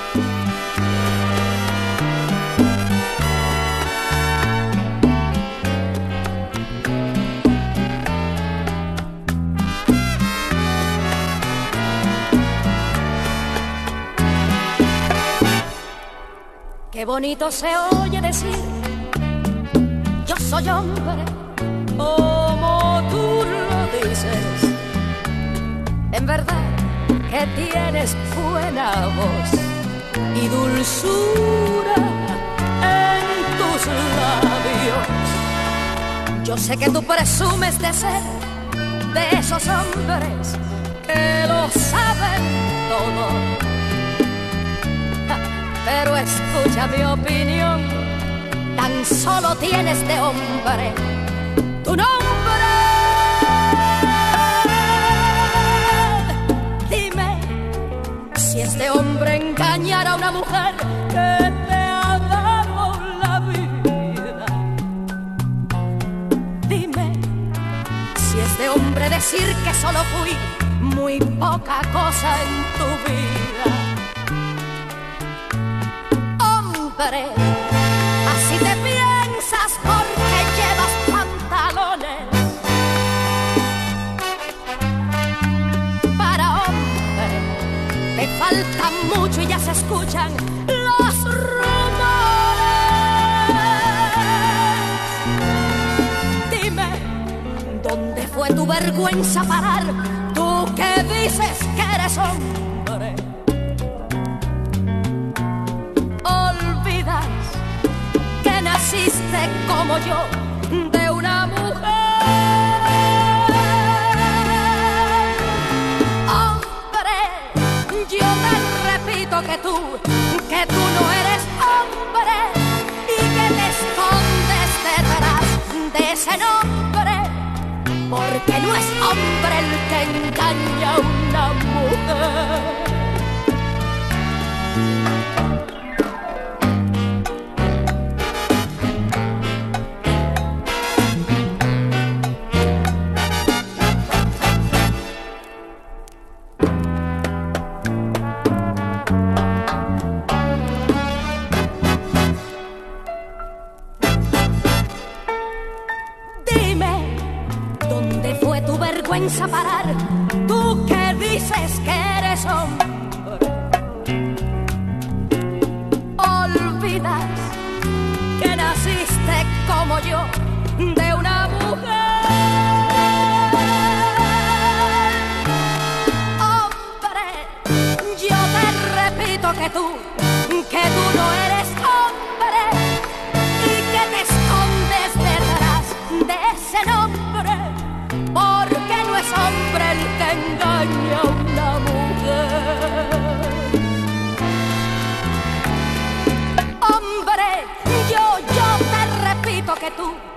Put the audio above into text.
Qué bonito se oye decir, yo soy hombre, como tú lo dices. En verdad que tienes buena voz y dulzura en tus labios. Yo sé que tú presumes de ser de esos hombres que lo saben todo. Pero escucha mi opinión, tan solo tienes de hombre tu nombre. Dime si este hombre engañara a una mujer que te ha dado la vida. Dime si este hombre decir que solo fui muy poca cosa en tu vida. Así te piensas porque llevas pantalones. Para hombre te falta mucho y ya se escuchan los rumores. Dime, ¿dónde fue tu vergüenza parar? Tú que dices que eres hombre. Naciste como yo de una mujer. Hombre, yo te repito que tú no eres hombre y que te escondes detrás de ese nombre, porque no es hombre el que engaña a una mujer. A parar, tú que dices que eres hombre. Olvidas que naciste como yo de una mujer. Hombre, yo te repito que tú no eres hombre y que te escondes detrás de ese nombre, porque no es hombre el que engaña a una mujer. Hombre, yo te repito que tú